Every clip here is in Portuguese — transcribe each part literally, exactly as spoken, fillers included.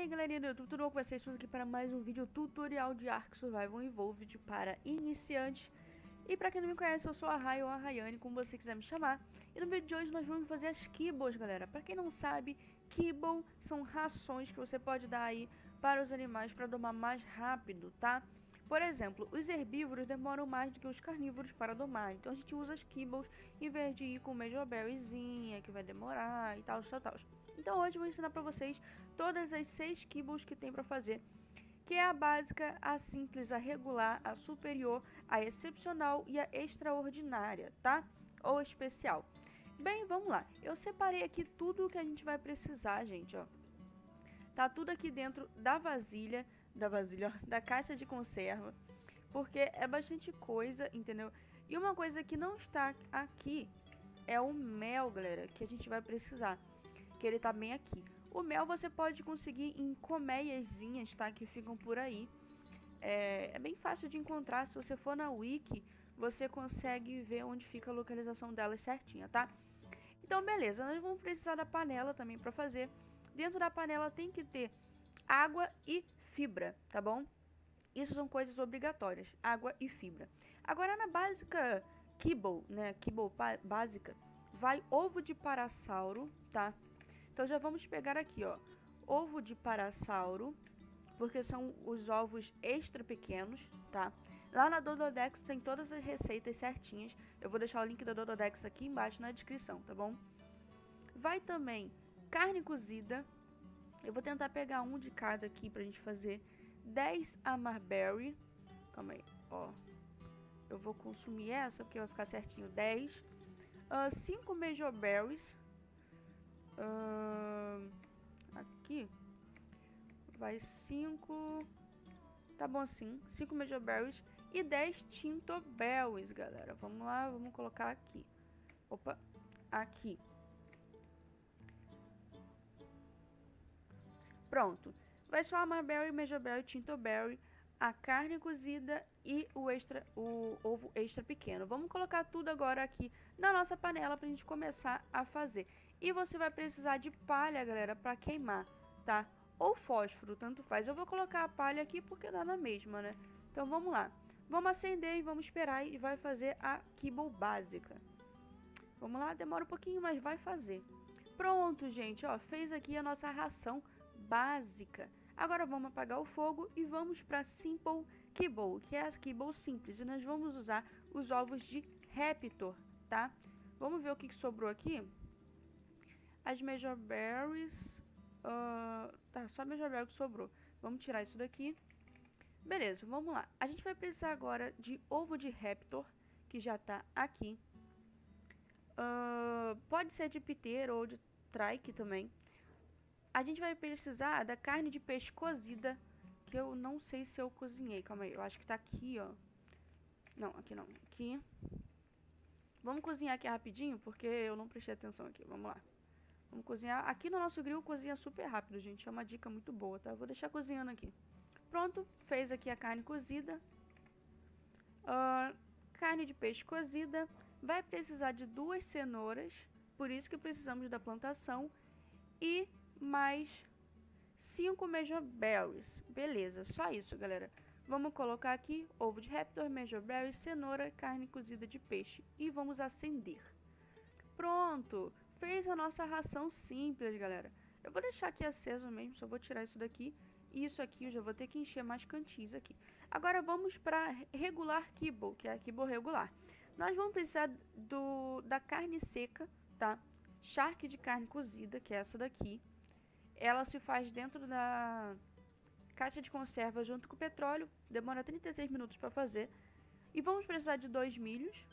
aí galerinha do YouTube, tudo bom com vocês? Estamos aqui para mais um vídeo tutorial de Ark Survival Evolved para iniciantes. E para quem não me conhece, eu sou a Rai ou a Rayane, como você quiser me chamar. E no vídeo de hoje nós vamos fazer as Kibbles, galera. Para quem não sabe, Kibble são rações que você pode dar aí para os animais para domar mais rápido, tá? Por exemplo, os herbívoros demoram mais do que os carnívoros para domar. Então a gente usa as Kibbles em vez de ir com Mejoberryzinha, que vai demorar e tal, tal, tal. Então hoje eu vou ensinar para vocês todas as seis Kibbles que tem para fazer, que é a básica, a simples, a regular, a superior, a excepcional e a extraordinária, tá? Ou especial. Bem, vamos lá. Eu separei aqui tudo o que a gente vai precisar, gente, ó. Tá tudo aqui dentro da vasilha, da vasilha, ó, da caixa de conserva, porque é bastante coisa, entendeu? E uma coisa que não está aqui é o mel, galera, que a gente vai precisar, que ele tá bem aqui. O mel você pode conseguir em colmeiazinhas, tá? Que ficam por aí. É, é bem fácil de encontrar. Se você for na wiki, você consegue ver onde fica a localização delas certinha, tá? Então, beleza. Nós vamos precisar da panela também para fazer. Dentro da panela tem que ter água e fibra, tá bom? Isso são coisas obrigatórias. Água e fibra. Agora, na básica Kibble, né? Kibble básica, vai ovo de parasauro, tá? Então já vamos pegar aqui, ó, ovo de parasauro, porque são os ovos extra pequenos, tá? Lá na Dododex tem todas as receitas certinhas. Eu vou deixar o link da Dododex aqui embaixo na descrição, tá bom? Vai também carne cozida. Eu vou tentar pegar um de cada aqui pra gente fazer. dez Amarberry. Calma aí, ó. Eu vou consumir essa porque vai ficar certinho. dez. Uh, cinco Mejoberries. Uh, aqui vai cinco, tá bom assim, cinco Mejoberries e dez Tintoberries, galera. Vamos lá, vamos colocar aqui. Opa, aqui. Pronto. Vai só Amarberry, Mejoberry, Tintoberry, a carne cozida e o extra, o ovo extra pequeno. Vamos colocar tudo agora aqui na nossa panela pra gente começar a fazer. E você vai precisar de palha, galera, pra queimar, tá? Ou fósforo, tanto faz. Eu vou colocar a palha aqui porque dá na mesma, né? Então vamos lá. Vamos acender e vamos esperar e vai fazer a Kibble básica. Vamos lá, demora um pouquinho, mas vai fazer. Pronto, gente, ó, fez aqui a nossa ração básica. Agora vamos apagar o fogo e vamos para Simple Kibble, que é a Kibble simples. E nós vamos usar os ovos de Raptor, tá? Vamos ver o que, que sobrou aqui. As Mejoberries... Uh, tá, só a Mejoberry que sobrou. Vamos tirar isso daqui. Beleza, vamos lá. A gente vai precisar agora de ovo de Raptor, que já tá aqui. Uh, pode ser de piteiro ou de trike também. A gente vai precisar da carne de peixe cozida, que eu não sei se eu cozinhei. Calma aí, eu acho que tá aqui, ó. Não, aqui não. Aqui. Vamos cozinhar aqui rapidinho, porque eu não prestei atenção aqui. Vamos lá. Vamos cozinhar. Aqui no nosso grill cozinha super rápido, gente. É uma dica muito boa, tá? Eu vou deixar cozinhando aqui. Pronto. Fez aqui a carne cozida. Uh, carne de peixe cozida. Vai precisar de duas cenouras. Por isso que precisamos da plantação. E mais cinco Mejoberries. Beleza, só isso, galera. Vamos colocar aqui ovo de Raptor, Mejoberry, cenoura, carne cozida de peixe. E vamos acender. Pronto. Fez a nossa ração simples, galera. Eu vou deixar aqui aceso mesmo, só vou tirar isso daqui. E isso aqui eu já vou ter que encher mais cantis aqui. Agora vamos para regular Kibble, que é a Kibble regular. Nós vamos precisar do, da carne seca, tá? Charque de carne cozida, que é essa daqui. Ela se faz dentro da caixa de conserva junto com o petróleo. Demora trinta e seis minutos para fazer. E vamos precisar de dois milhos.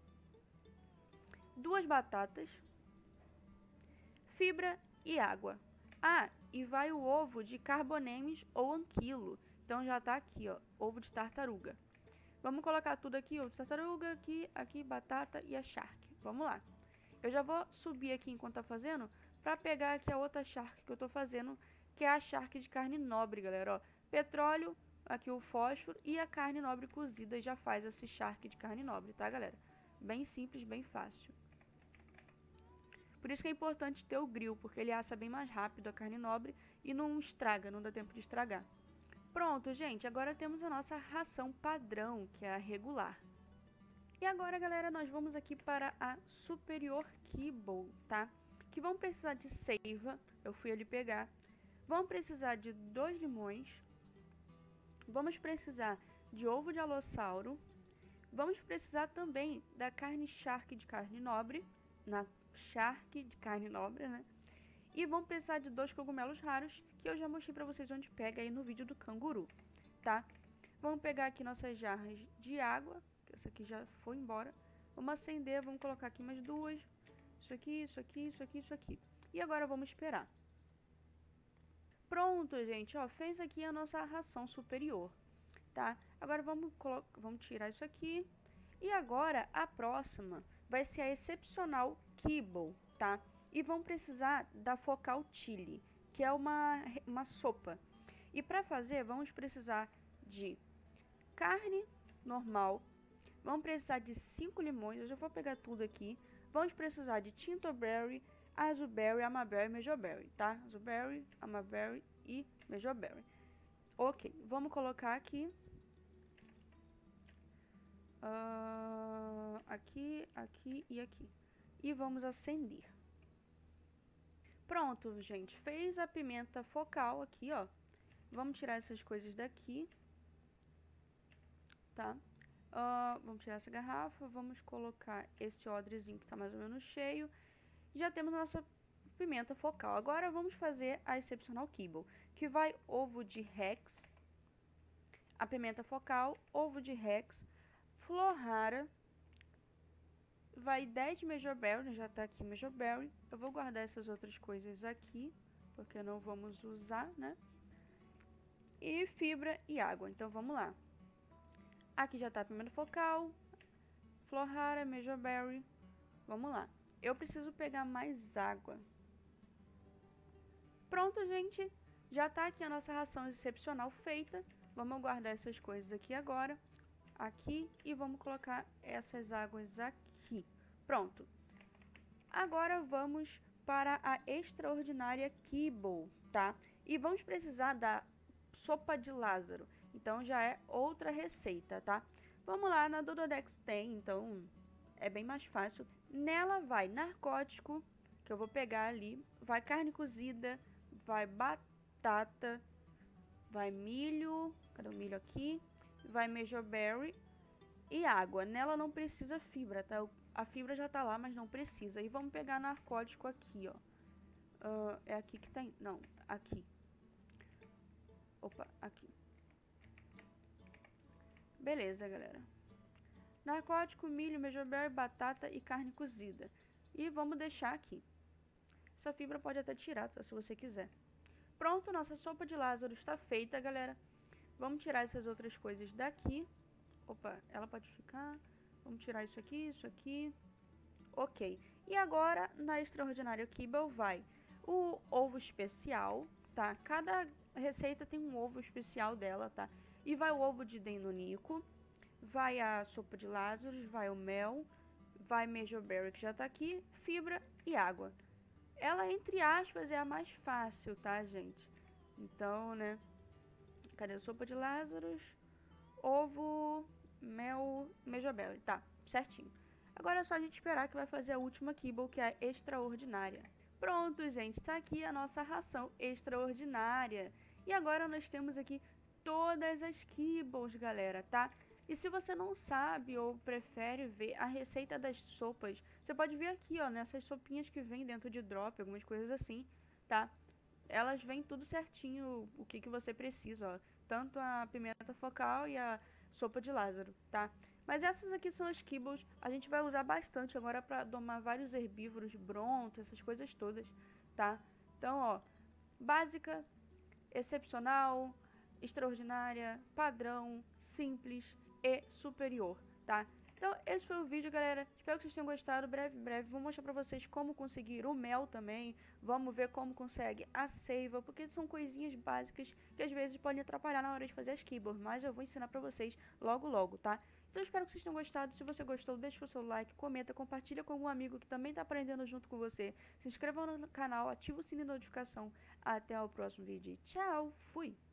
Duas batatas. Fibra e água. Ah, e vai o ovo de carbonemes ou anquilo. Então já tá aqui, ó, ovo de tartaruga. Vamos colocar tudo aqui, ovo de tartaruga, aqui, aqui, batata e a charque. Vamos lá. Eu já vou subir aqui enquanto tá fazendo, pra pegar aqui a outra charque que eu tô fazendo, que é a charque de carne nobre, galera, ó. Petróleo, aqui o fósforo e a carne nobre cozida já faz esse charque de carne nobre, tá, galera? Bem simples, bem fácil. Por isso que é importante ter o grill, porque ele assa bem mais rápido a carne nobre e não estraga, não dá tempo de estragar. Pronto, gente, agora temos a nossa ração padrão, que é a regular. E agora, galera, nós vamos aqui para a Superior Kibble, tá? Que vão precisar de seiva, eu fui ali pegar. Vão precisar de dois limões. Vamos precisar de ovo de alossauro. Vamos precisar também da carne shark de carne nobre, na shark de carne nobre, né? E vão precisar de dois cogumelos raros, que eu já mostrei pra vocês onde pega aí no vídeo do canguru, tá? Vamos pegar aqui nossas jarras de água, que essa aqui já foi embora. Vamos acender, vamos colocar aqui mais duas. Isso aqui, isso aqui, isso aqui, isso aqui. E agora vamos esperar. Pronto, gente, ó, fez aqui a nossa ração superior, tá? Agora vamos, vamos tirar isso aqui. E agora a próxima vai ser a excepcional Kibble, tá? E vão precisar da Focal Chili, que é uma, uma sopa. E para fazer, vamos precisar de carne normal. Vamos precisar de cinco limões. Eu já vou pegar tudo aqui. Vamos precisar de Tintoberry, Azulberry, Amaberry e Mejoberry, tá? Azulberry, Amaberry e Mejoberry. Ok, vamos colocar aqui. Uh, aqui, aqui e aqui. E vamos acender. Pronto, gente. Fez a pimenta focal aqui, ó. Vamos tirar essas coisas daqui. Tá? Uh, vamos tirar essa garrafa. Vamos colocar esse odrezinho que tá mais ou menos cheio. Já temos a nossa pimenta focal. Agora vamos fazer a excepcional Kibble, que vai ovo de Rex, a pimenta focal, ovo de Rex, flor rara, vai dez Mejoberry, já tá aqui Mejoberry. Eu vou guardar essas outras coisas aqui, porque não vamos usar, né? E fibra e água. Então vamos lá. Aqui já tá a pimenta focal, flor rara, Mejoberry. Vamos lá. Eu preciso pegar mais água. Pronto, gente. Já tá aqui a nossa ração excepcional feita. Vamos guardar essas coisas aqui agora. Aqui. E vamos colocar essas águas aqui. Pronto. Agora vamos para a extraordinária Kibble, tá? E vamos precisar da sopa de Lázaro. Então já é outra receita, tá? Vamos lá, na Dododex tem, então é bem mais fácil. Nela vai narcótico, que eu vou pegar ali, vai carne cozida, vai batata, vai milho, cadê o milho aqui? Vai Mejoberry e água. Nela não precisa fibra, tá? A fibra já tá lá, mas não precisa. E vamos pegar narcótico aqui, ó. Uh, é aqui que tem? Não, aqui. Opa, aqui. Beleza, galera. Narcótico, milho, Mejoberry, batata e carne cozida. E vamos deixar aqui. Essa fibra pode até tirar, tá? Se você quiser. Pronto, nossa sopa de Lázaro está feita, galera. Vamos tirar essas outras coisas daqui. Opa, ela pode ficar. Vamos tirar isso aqui, isso aqui. Ok. E agora, na extraordinária Kibble, vai o ovo especial, tá? Cada receita tem um ovo especial dela, tá? E vai o ovo de Dendonico, vai a sopa de Lázaro, vai o mel, vai Mejoberry, que já tá aqui, fibra e água. Ela, entre aspas, é a mais fácil, tá, gente? Então, né? Cadê a sopa de Lázaro? Ovo, mel, Mejoberry. Tá, certinho. Agora é só a gente esperar que vai fazer a última Kibble, que é a extraordinária. Pronto, gente, tá aqui a nossa ração extraordinária. E agora nós temos aqui todas as Kibbles, galera, tá? E se você não sabe ou prefere ver a receita das sopas, você pode ver aqui, ó, nessas sopinhas que vem dentro de drop, algumas coisas assim, tá? Elas vêm tudo certinho, o que que você precisa, ó. Tanto a pimenta focal e a sopa de Lázaro, tá? Mas essas aqui são as Kibbles, a gente vai usar bastante agora pra domar vários herbívoros, bronto, essas coisas todas, tá? Então, ó, básica, excepcional, extraordinária, padrão, simples e superior, tá? Então, esse foi o vídeo, galera. Espero que vocês tenham gostado. Breve, breve, vou mostrar pra vocês como conseguir o mel também. Vamos ver como consegue a seiva, porque são coisinhas básicas que às vezes podem atrapalhar na hora de fazer as Kibbles, mas eu vou ensinar pra vocês logo, logo, tá? Então eu espero que vocês tenham gostado. Se você gostou, deixa o seu like, comenta, compartilha com algum amigo que também está aprendendo junto com você. Se inscreva no canal, ativa o sininho de notificação. Até o próximo vídeo. Tchau, fui!